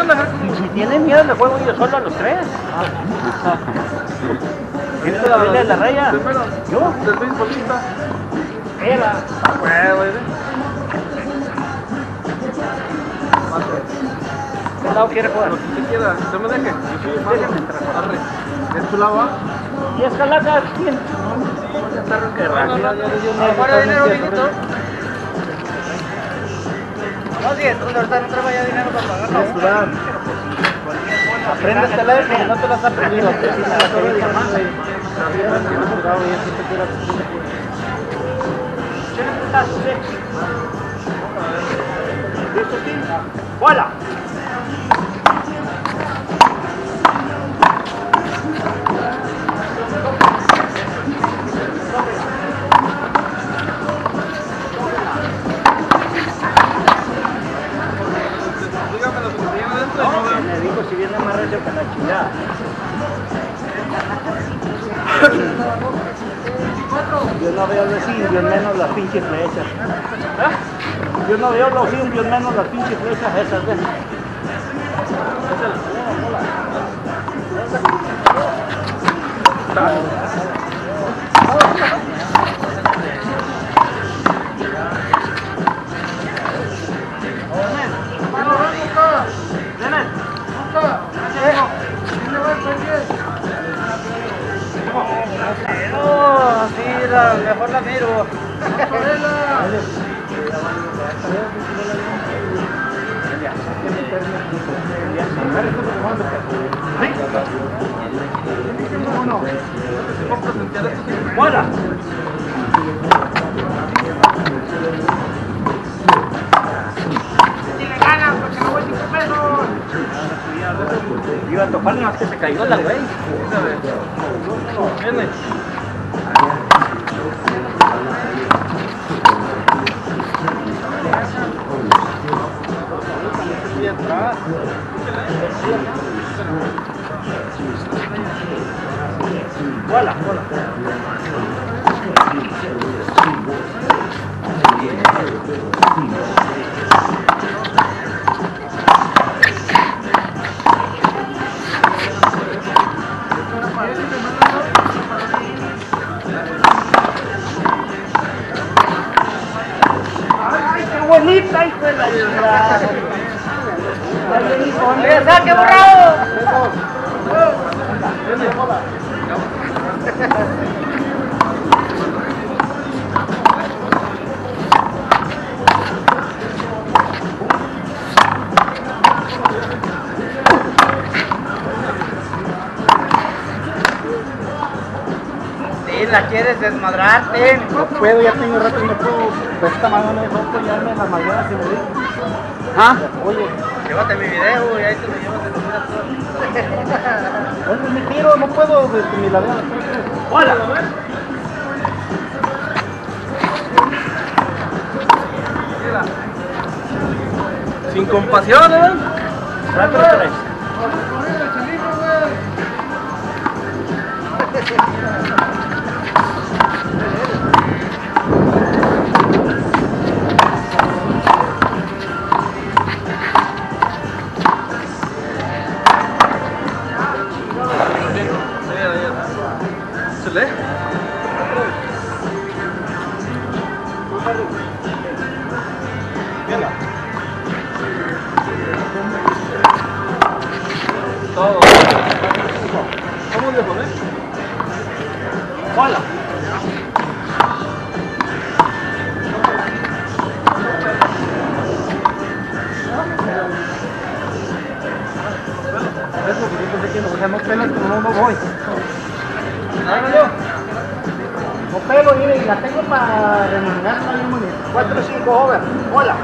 Y si tienen miedo, le juego yo solo a los tres. ¿Quién es la baila de la raya? ¿Yo? ¿Del beisbolista? Era. ¿Qué lado quiere jugar? Lo que usted quiera, usted me deje. Déjame entrar. Arre. ¿Es tu lado? ¿Y es calacas? ¿Quién? Qué rápido. Afuera dinero, mijito. No, sí, entonces ahorita no traigo ya dinero para pagarlo. Aprende este teléfono, no te lo has aprendido. ¿Listo, Tim? ¡Bola! Dígame lo que viene adentro. Me dijo si viene más recio que la chingada. Yo no veo los indios menos las pinches flechas. Yo no veo los indios menos las pinches flechas esas, ¿ves? No, sí, mejor la miro. ¡Bola! Si le ganas, porque me voy 5 pesos. Iba a toparle más que se cayó la güey. Viene. ¡Bola! ¡Bola! ¡Ay, qué bonita, hijo de la chingada! ¡Oye, saque, borrado! Sí, la quieres desmadrarte. No puedo, ya tengo rato y no puedo. Pues esta mano no dejó apoyarme en las mañanas que me di. ¿Ah? Oye, Llévate mi video y ahí te lo llevas de los ese es mi tiro, no puedo desde mi ladera. ¡Hola! Sin compasión, ¿eh? Rápido, tres. ¿Se lee? Viene. Todo. ¿Cómo le pones? ¡Hola! Es lo que yo pensé que no, o sea, no pelas, pero no voy. No pelo, mire, y la tengo para remangarla bien bonito. 4 o 5 over. ¡Hola!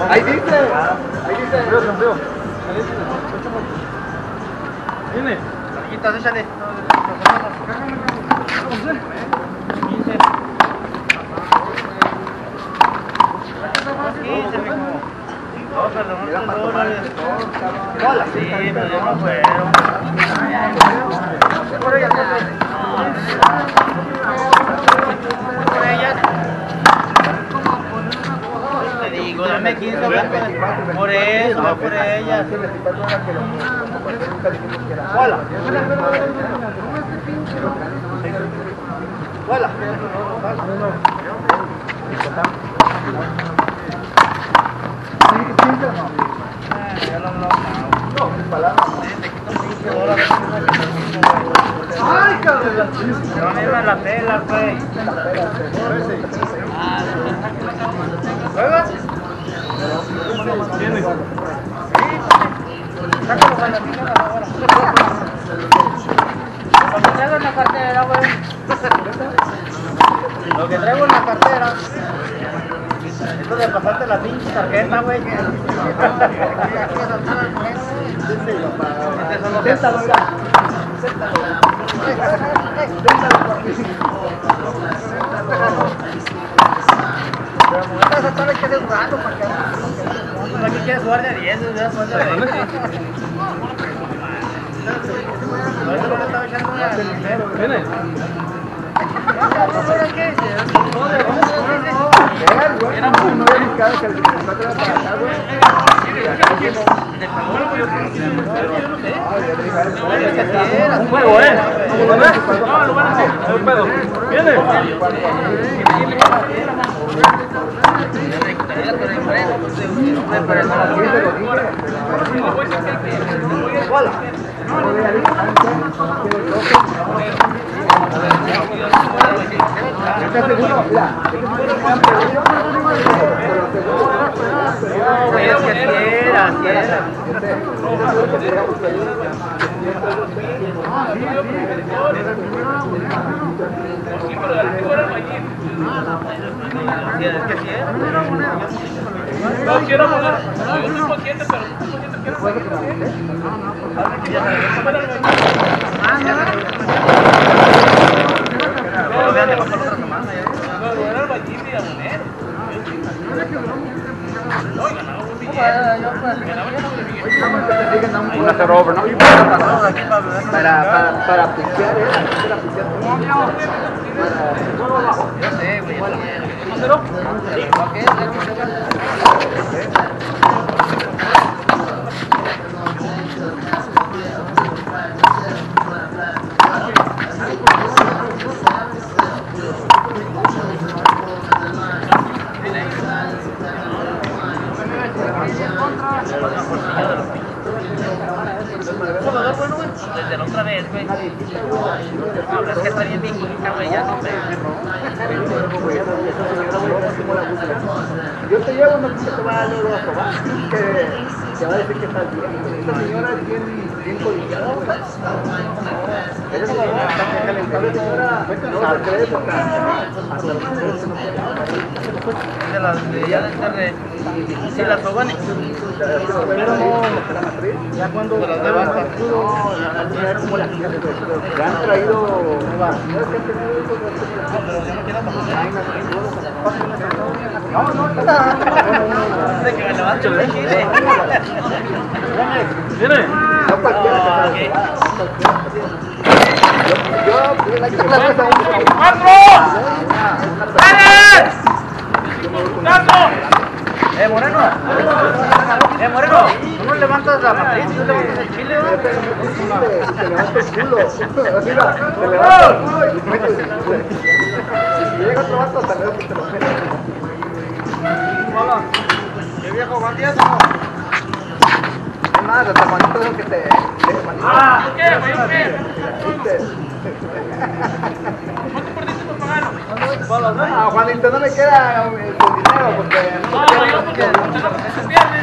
Ahí dice. Campeón, campeón. Viene. Amiguitas, échale. 15, mijo. No, perdón, hola. Sí, pero yo no fueron. Por ella, por ella. Te digo, dame 15, por eso, va por ella. Hola. Hola. Ay, cabrón. No me iba la tela, güey. ¿Juegas? Viene. Sácalo con la pica ahora. Lo que traigo en la cartera, güey. Lo que traigo en la cartera. Esto de pasarte la pinche tarjeta, güey. Aquí quieres jugar de 10, Viene. Un juego, ¿eh? No, lo van a hacer. A ver, pedo. Viene. No quiero poner, yo soy consciente, pero Una cero over, ¿no? Para pichear, Yo sé, güey. Desde la otra vez, güey. No, es que está bien viejita, güey, ya no sé. Yo te llevo, no te va a dar luego a probar, que va a decir que estás bien. Esta señora es bien codiciada. Esa señora está calentable, señora. No se cree, De las de ya de Terre. Sí, las Tobani. ya cuando De las de baja. no, como las hijas ya han traído De que me levanto el chile. viene. no cualquiera que yo la cabeza Moreno. Moreno. Tú no levantas la matriz, tú levantas el chile, güey. te levanta el culo. Mira, te levanta y te metes. Si llega otro vato, hasta luego que te lo metes. Hola. ¿Qué viejo, buen día, no? Es más, hasta Juanito dijo que te... ¿Qué, güey? ¿Cuánto perdiste por pagarlo? Ah, Juanito, no me queda el dinero porque... No, yo porque se pierde.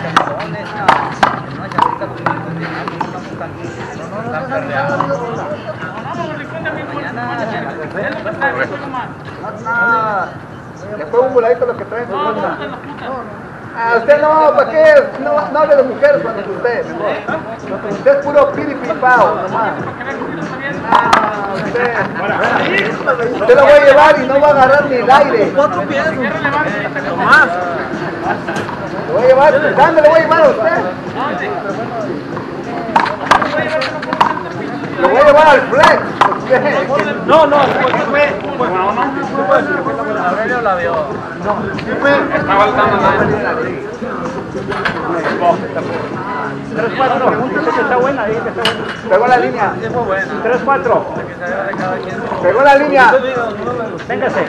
Le fue un voladito lo que traen. No, no, en la puta. Ah, usted no, ¿para qué? No hable de mujeres cuando es usted, mejor. Usted es puro piripipao, nomás. Ah, usted lo voy a llevar y no va a agarrar ni el aire. 4 pies. Nomás. Lo voy a llevar, ¿dónde lo voy a llevar a usted? Lo voy a llevar al flex. No. Aurelio la vio. Estaba saltando la 3-4, pregúntale que está buena ahí, que está buena. Pegó la línea. 3-4. Pegó la línea. Véngase.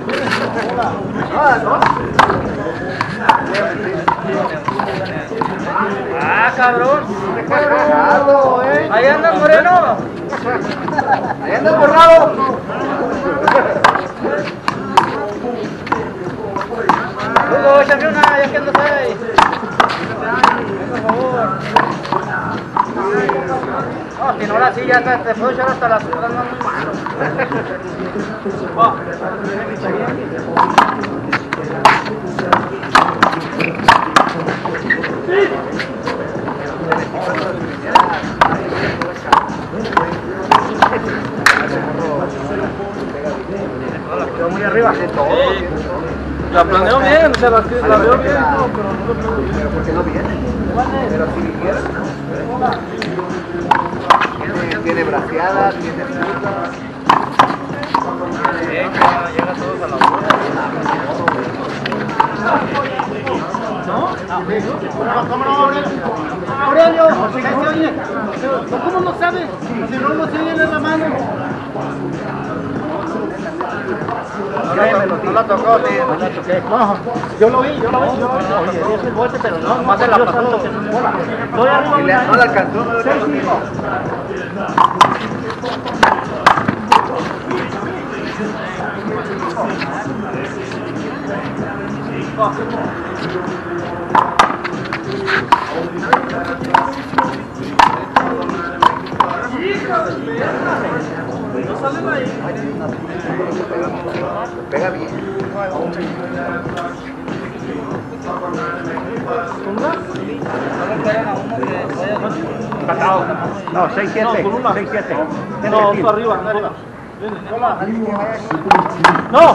Ah, cabrón. Cagado, Ahí anda el Moreno. Ahí anda el borrado. Hugo, échame una, ya que andas ahí. Por favor. No, si no ahora sí ya te puedo echar hasta las otras, no muy malo. Quedó muy arriba. La planeo bien, o sea, la veo bien, no, pero no lo planeo. Pero ¿por qué no viene? Pero si viniera. Tiene braseada, tiene fruta. Llega todos a la boda. ¿Cómo no, Aurelio? Oye, ¿cómo no sabe? Si no lo siguen en la mano. No la tocó, sí. No la toqué. No, yo lo vi. Oye, es el bote, pero no. Más de la pasó. Voy arriba. No la alcanzó, no la alcanzó. No salen ahí. Pega bien. Empatado. No, 6-7. No, con una. 6-7. No, para arriba. No.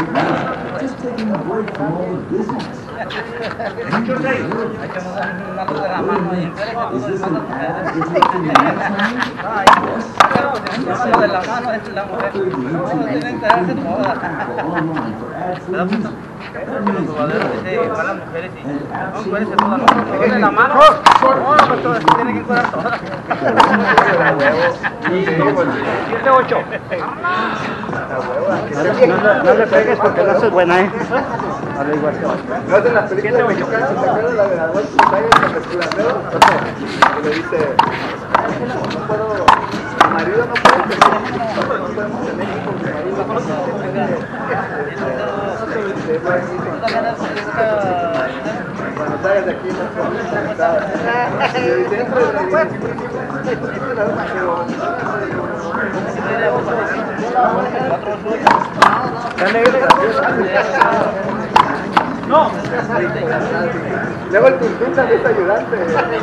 De la mano es la mujer. No, tienen que darse todas. ¿Te das cuenta? Los jugadores van las mujeres y no, cuérense todas, no, de la mano. No, pues todas, tienen que cuidar todas. 7-8. No le pegues porque no es buena, Dale igual. No es de las películas mexicanas, ¿te acuerdas la de la Walter Tiger con el culandero? Que le dice, no puedo, mi marido no puede tener hijos, no podemos tener hijos, mi marido no puede cuando salgas de aquí no puedes estar. Y dentro de la web, No. luego el tuntún también es ayudante.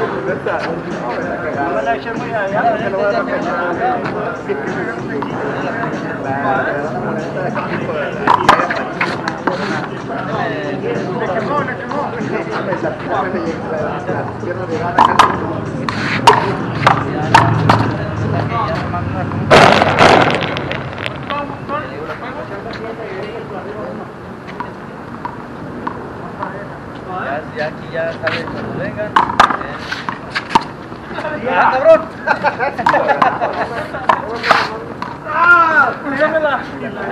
Ya aquí ya saben cuando vengan. ¡Ah, cabrón! ¡Ah! ¡Cuídamela!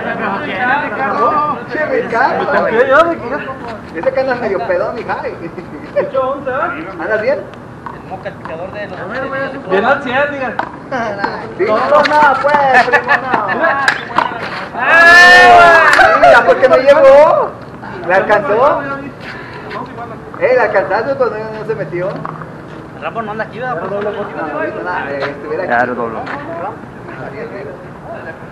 Che, Ricardo. Ese que anda medio pedón y high. 8-11, ¿eh? ¿Andas bien? El moca, el picador de los... Bien al 100, digan. No, pues, primo, no. Mira, porque me llegó. ¿Le alcanzó? ¿Le alcanzaste cuando no se metió? El Rambo no anda aquí, ¿verdad? Estuviera aquí. Claro, doble.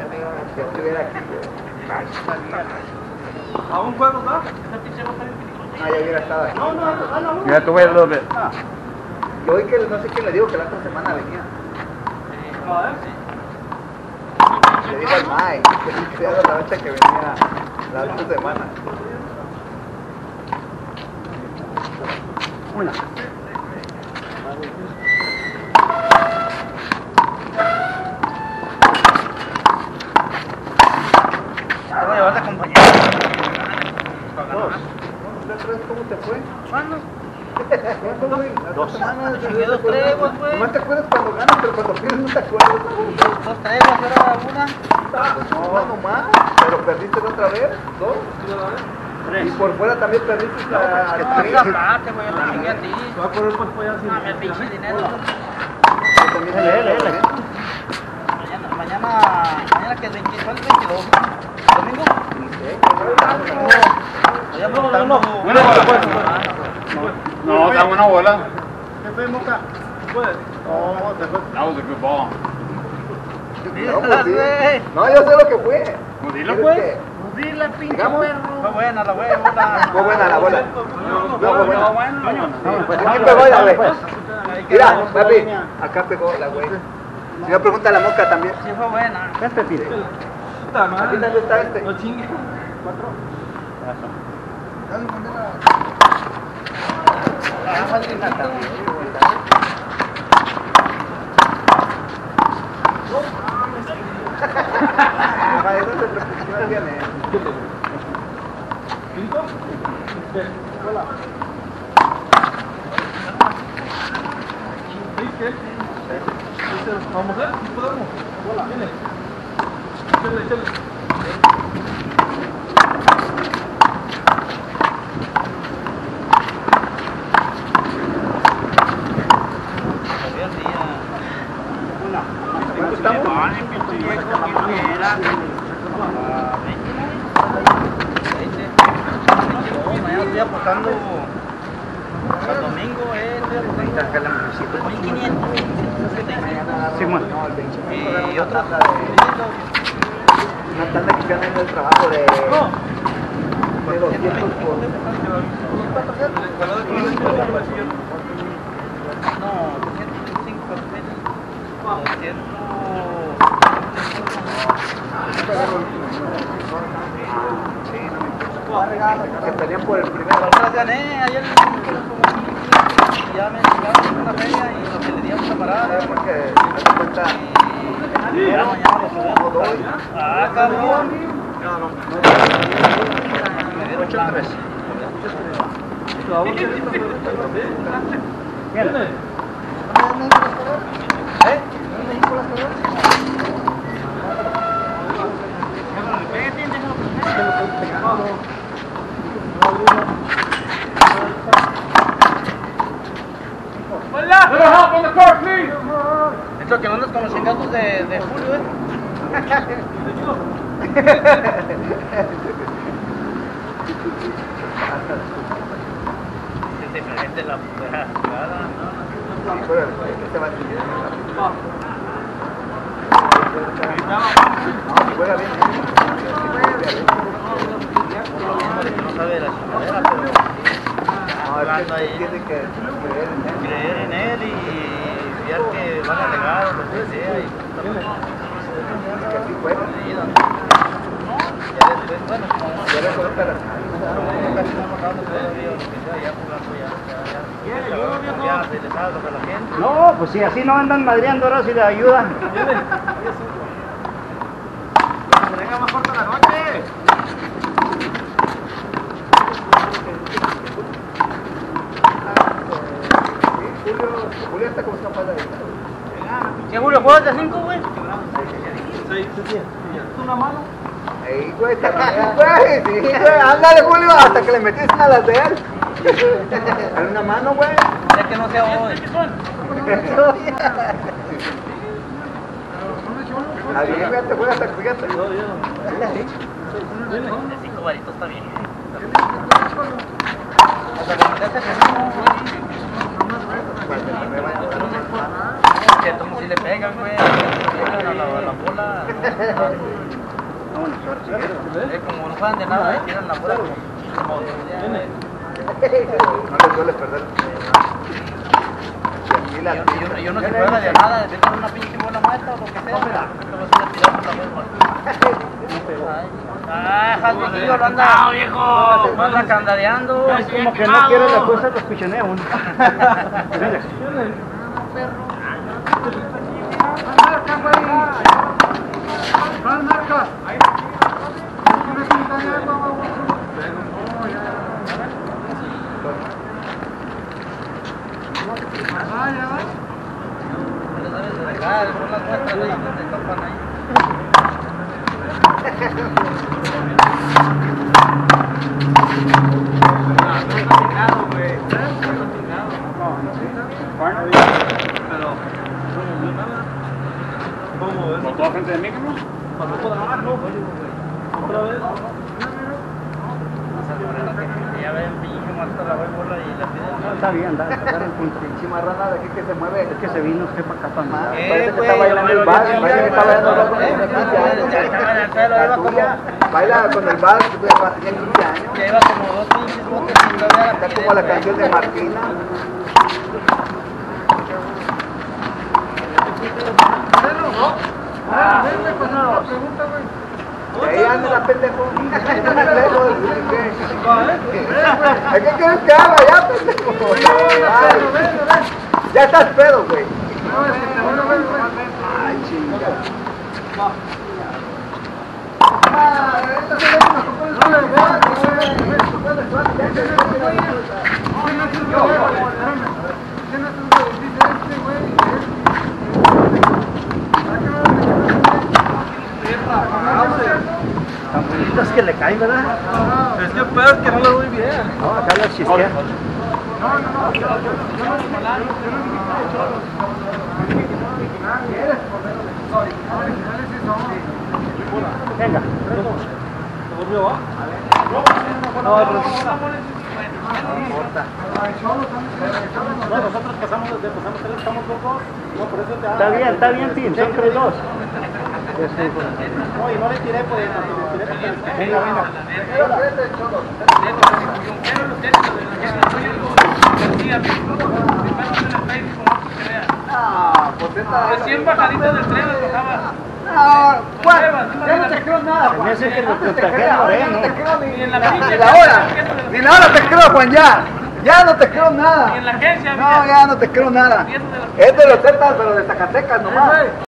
Estuviera aquí. ¿A un juego, no? Esa pinche va a estar bien peligrosa. Ah, ya hubiera estado aquí. You have to wait a little bit. Yo oí que no sé quién le dijo que la otra semana venía. Le dijo al Mike que era la fecha que venía la otra semana. Una. Te voy a llevar de compañero. ¿Cómo te fue? ¿Cuándo? ¿Cuánto, güey? Dos semanas. Chingue dos treguas, güey. Nomás te acuerdas cuando ganas, pero cuando pierdes no te acuerdas. Dos treguas, era una. No, nomás. Pero perdiste la otra vez. Dos. Y por fuera también perdiste la tres. Aparte, güey, yo te chingué a ti. Va a poner pues para allá. No, me pinche dinero. Yo también Mañana que es 20, ¿cuál es 22? ¿Domingo? No. Buena bola, pues. No, está buena bola. ¿Qué fue, Moca? No, te fue. That was a good ball. No, pues sí. No, yo sé lo que fue. Pues dilo, pues. Dile, pinche Digamos. perro. Fue buena la bola. Fue buena la bola. No, buena. Pues Aquí pegó la güey. Mira, papi, acá pegó la güey. Si me pregunta la Moca también. Sí, fue buena. Este pide. Puta Aquí madre. también está este. No chingue. Ay, no se preocupe, no viene. ¿Cinco? ¿Seis qué? Vamos a ver, si podemos. Viene. Échale. ¿Cuánto estamos? Mañana estoy apostando al domingo, estoy apostando 1500. Simón. Y otra Una tanda que gana en el trabajo de 200 por... No, 225, Que pelean por el primero. Las gané ayer y ya me llegaron una feria y lo que le dimos a parar. ¿Sabes por qué? Me doy cuenta. Ya mañana lo subimos. Ah, cabrón. Me dieron 8-3. Viene. Little help on the court, please. Esto que no andas con los chingados de Julio, Es diferente la jugada, ¿no? Sí, pero este va a tener. No, juega bien. No sabe la chingadera, pero No, es que tiene que creer en él y ver que van a llegar o lo que sea. Y que así juega. ya después, bueno, como Ya le coloca las casi no ha pasado todavía, lo que sea, ya jugando ya se le sabe lo que a la gente. No, pues si así no andan madreando ahora si le ayudan. Que venga más corta la noche. Julio está como capaz de ahí. ¿Qué Julio juegas de 5, güey? Ahí, güey, te güey, sí, güey, ándale, Julio, hasta que le metiste a las de él. Dale una mano, güey. Ya que no sea hoy. Adiós, güey, te juegas hasta que fíjate. De 5 varitos está bien. Hasta que me dejes que como si le pegan, güey. Le pegan a la bola. Es como no juegan de nada, tiran la bola como No le suele perder. Y la Yo no se juega de nada, de tener una pinche bola muerta o lo que sea. Te vas a ir a tirar por la bola. Ah, Jaldillo lo anda, viejo. Lo anda candadeando. Es como que no quiere la cosa, los pichonea uno. Marca. Son las muestras ahí donde topan ahí. ¿Con toda gente de México? Otra vez. Ya ven, pinche muerta la bola y la piden. No, está bien, dale, dale el punto. pinche marrana de aquí que se mueve. Es que se vino usted para acá para nada. Parece que está bailando el vals, parece que está bailando el vals con el 15 años. Ya estaba en el pelo, La iba como... tuya baila con el vals, tiene 15 años. Ya iba como dos pinches botes sin todavía Está como la canción de Martina. Y ahí anda la pendejo. ¿A qué quieres que haga ya, pendejo? Ya estás pedo, güey. Ay, chinga. Tan bonitas que le caen, ¿verdad? Es que peor es que no le doy bien. No, acá las chisquean. Venga. ¿Se volvió, va? No, pues, No, nosotros pasamos tres, estamos los dos. No, por eso te está bien, Tim, son 3-2. No, y no le tiré, pues, no, le tiré porque... Venga, venga. Ah, pues esta... Recién bajadito del tren le tocaba. No, ¿cuál? Ya no te creo nada, Se me hace que Antes lo te traje creo, Moreno. ya no te creo Ni ni en la pinche ni la hora. Ni la hora te creo, Juan, ya. Ya no te creo nada. Ni en la agencia, No, ya no te creo nada. Es de los Zetas, pero de Zacatecas nomás.